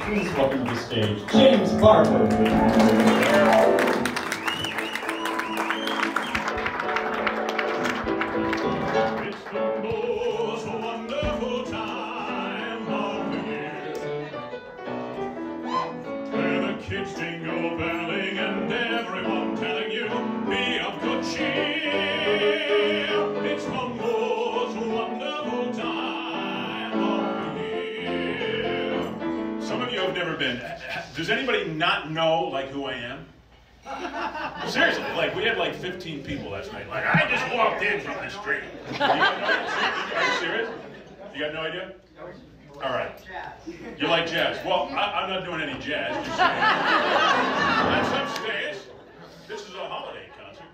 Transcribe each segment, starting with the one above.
Please welcome to the stage, James Barber. Kids jingle belling and everyone telling you be of good cheer. It's the most wonderful time of the year. Some of you have never been. Does anybody not know like who I am? Seriously, like we had like 15 people last night. Like I just walked in from the street. You got no idea? Are you serious? You got no idea? All right. You like jazz? Well, I'm not doing any jazz. Just saying. That's upstairs. This is a holiday concert.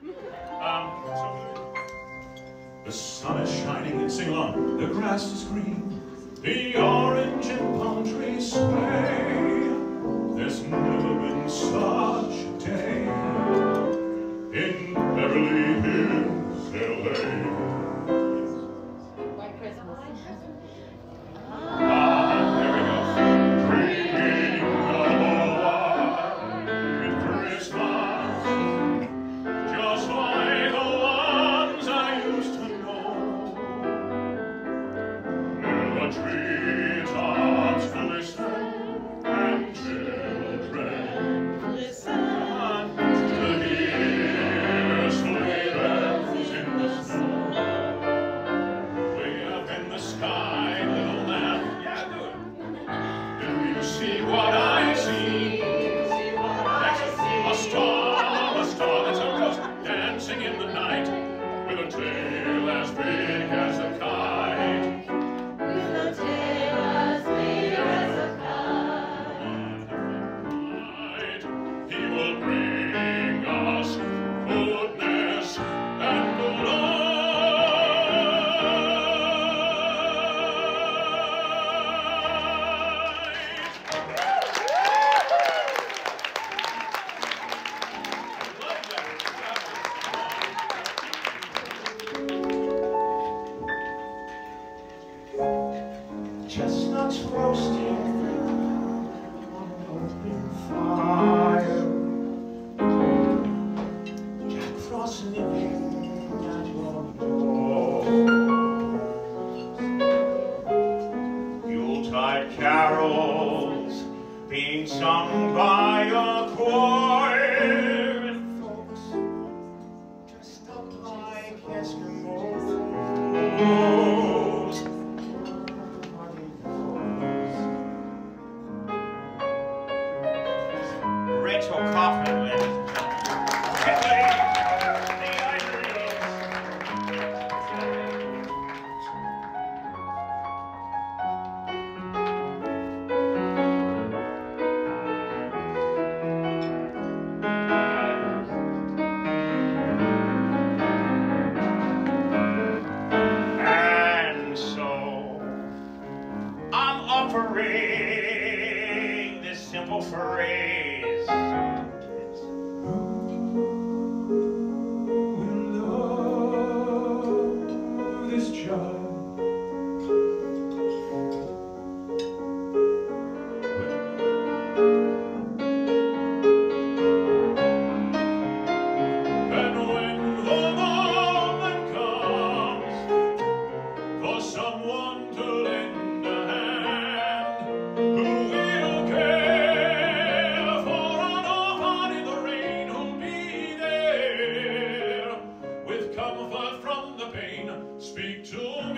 The sun is shining and sing along. The grass is green. The orange and palm trees sway. There's never been such a day in Beverly Hills, LA. White Christmas. There we go. Dreaming of a white Christmas, just like the ones I used to know. Where the treetops glisten and children listen to hear sleigh bells in the snow. Way up in the sky, little lamb. Yeah, do it. Do you see what I see? A star that's a ghost dancing in the night with a tail as big as a kite. With a tail as big as a kite. He will bring us goodness and light. Chestnuts roasting on an open fire. Jack Frost nipping at your door. Yuletide carols being sung by a choir, and folks dressed up like Eskimos. Rachel Coffin, ladies and gentlemen. The Ivories. And so I'm offering this simple phrase. This child. And when the moment comes for someone to lend a hand, who will care for an orphan in the rain, who'll be there with comfort from the pain, speak to me.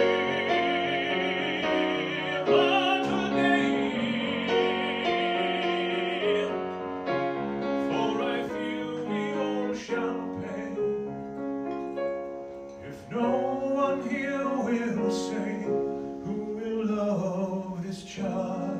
But today, for I feel the old champagne, if no one here will say, who will love this child?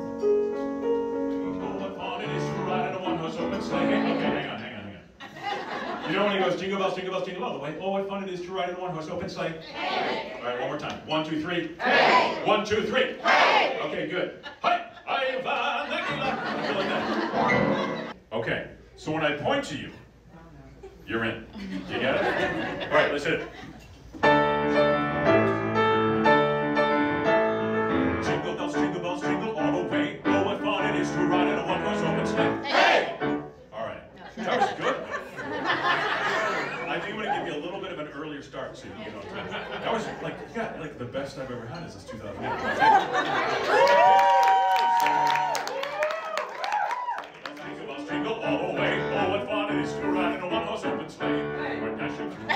Oh, what fun it is to ride in a one-horse open sleigh. Okay, hang on. You know when he goes, jingle bells, jingle all the way. Oh, what fun it is to ride in a one-horse open sleigh. Hey. All right, one more time. 1, 2, 3. Hey. 1, 2, 3. Hey. Okay, good. Hi. Like that. Okay, so when I point to you, you're in. You get it? All right, let's hit it. Jingle bells, jingle all the way. Oh, what fun start so you can get on track. That was like, yeah, like the best I've ever had is this 2008. Jingle all the way. Oh, what fun it is to ride in a one-horse open sleigh. We're dashing through.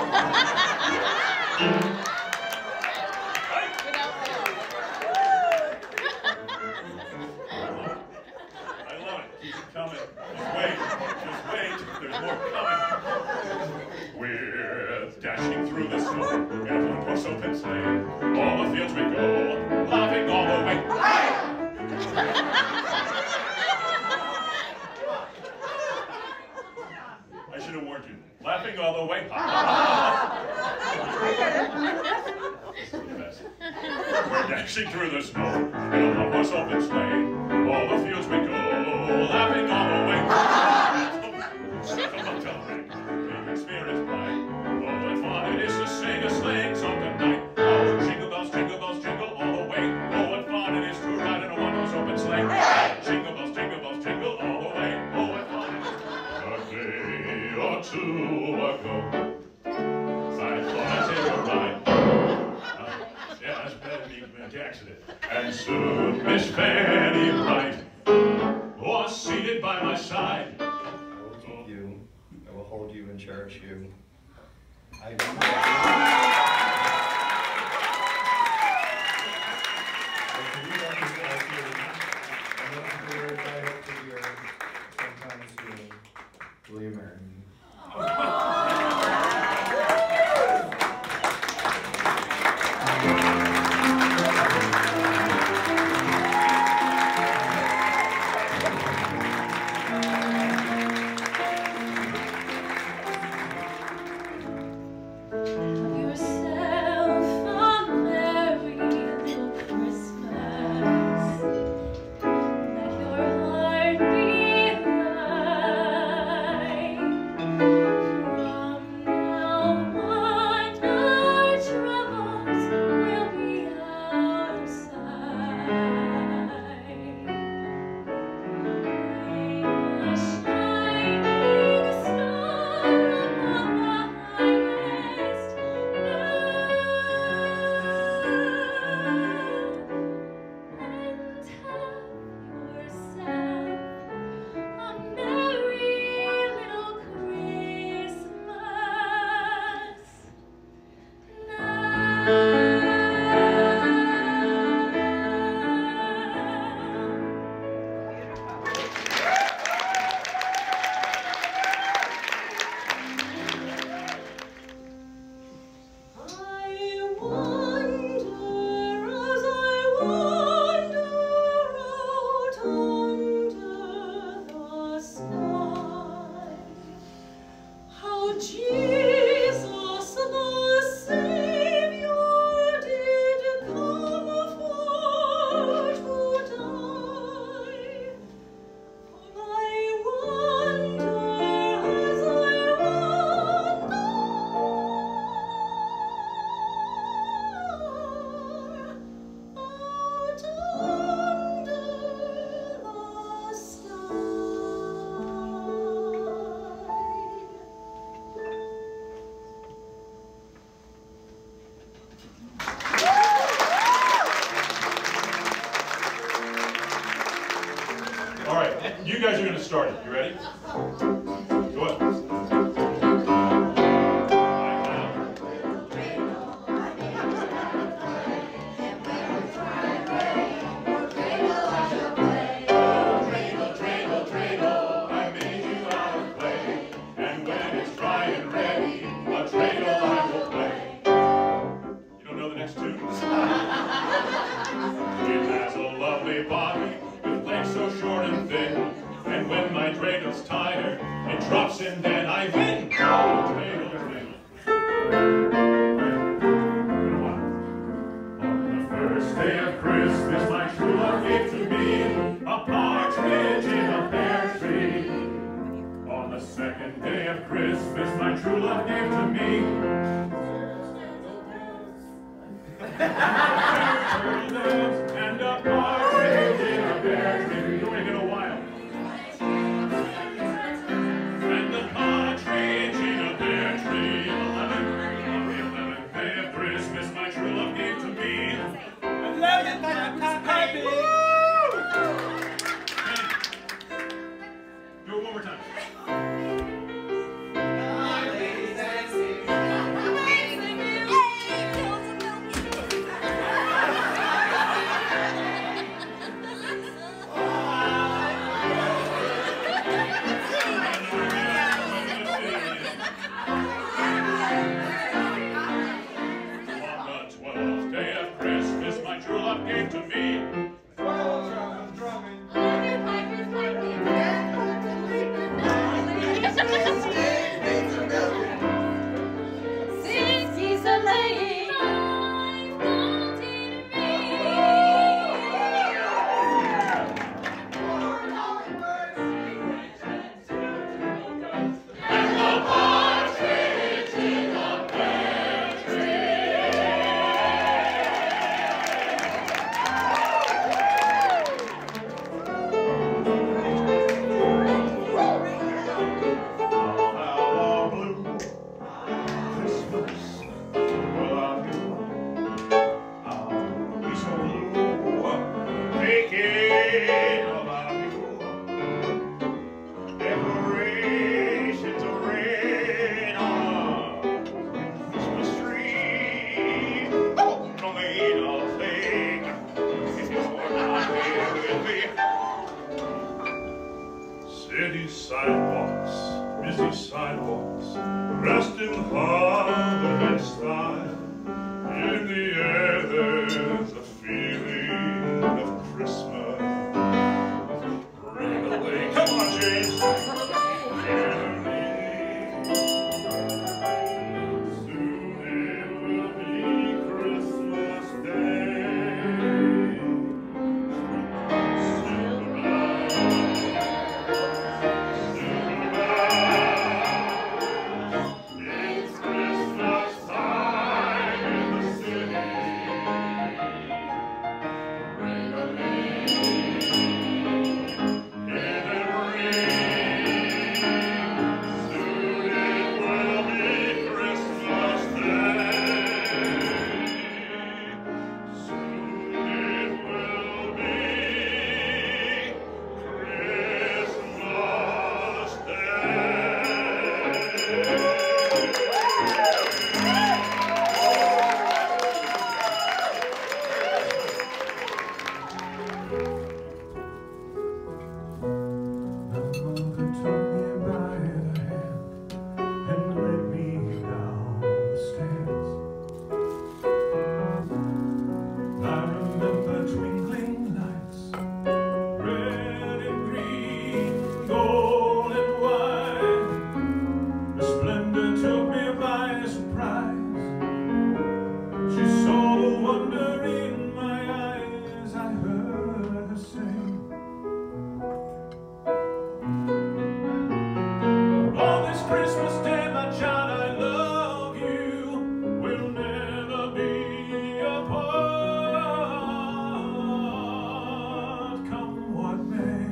I love it. Keep it coming. Just wait. Just wait. There's more coming. We're dashing through the snow in a one-horse open sleigh. All the fields we go, laughing all the way. I should have warned you. Laughing all the way. This is the best. We're dashing through the snow in a one-horse open sleigh. All the fields we go, laughing all the way. Come on, tell me, making spirits bright. Oh, what fun it is to sing a sleighing song tonight. Oh, jingle bells, jingle all the way. Oh, what fun it is to ride in a one-horse open sleigh. Jingle bells, jingle all the way. Oh, what fun it is. A day or two ago, I thought I'd take a ride. Yeah, that's better than the accident. And soon Miss Fanny Bright was seated by my side. I will keep you. I will hold you and cherish you. I hope to hear sometime soon. Will you marry me? You guys are going to start it. You ready? Go ahead. Dreidel's tired, it drops in, then I win. On the first day of Christmas, my true love gave to me a partridge in a pear tree. On the second day of Christmas, my true love gave to me and a partridge in a pear tree. You're doing it a while. And the partridge in a pear tree. 11. City sidewalks, busy sidewalks, dressed in Harvard style. In the air there's a feeling of Christmas. Ring a ling. Come on, James. Soon it will be Christmas Day. It's Christmas time in the city. Ring-a-ling, it rings. Soon it will be Christmas Day. Soon it will be Christmas Christmas Day, my child, I love you. We'll never be apart. Come what may.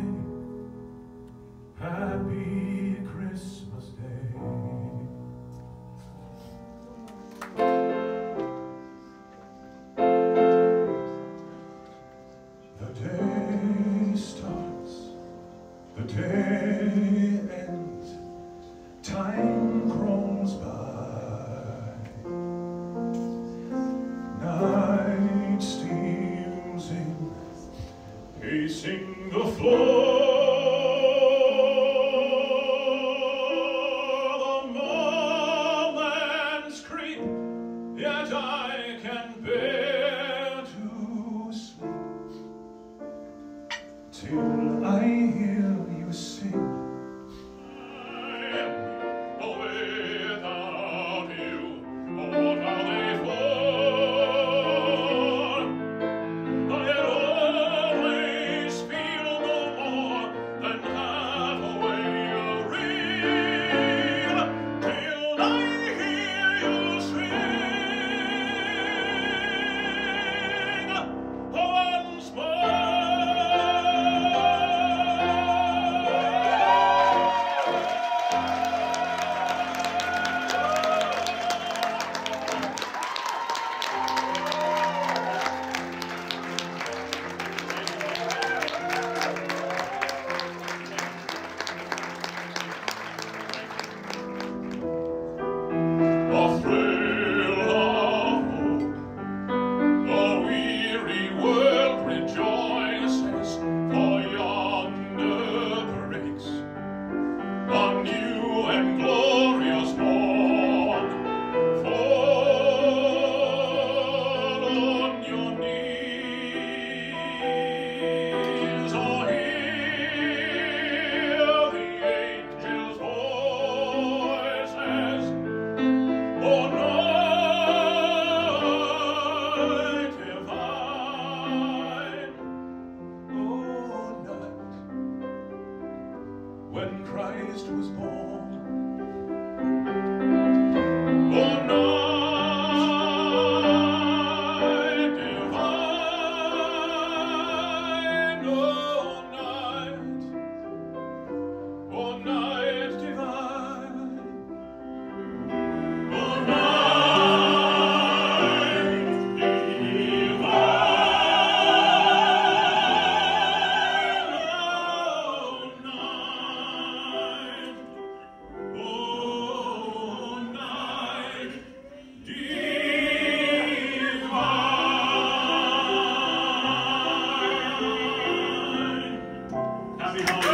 Happy Christmas Day. The day starts, the day ends. Time crawls by, night steals in, pacing the floor. The moments creep, yet I can bear to sleep till I hear you sing. Without you, what are they for? I'll always feel no more than halfway a reel till I hear you swing once more. A thrill of hope, the weary world rejoices, for yonder breaks a new and glorious morn. Fall on your knees, or hear the angels' voices. Oh, night divine, oh, night when Christ was born. Oh, night divine, oh, night divine. Oh, night divine. Happy holidays.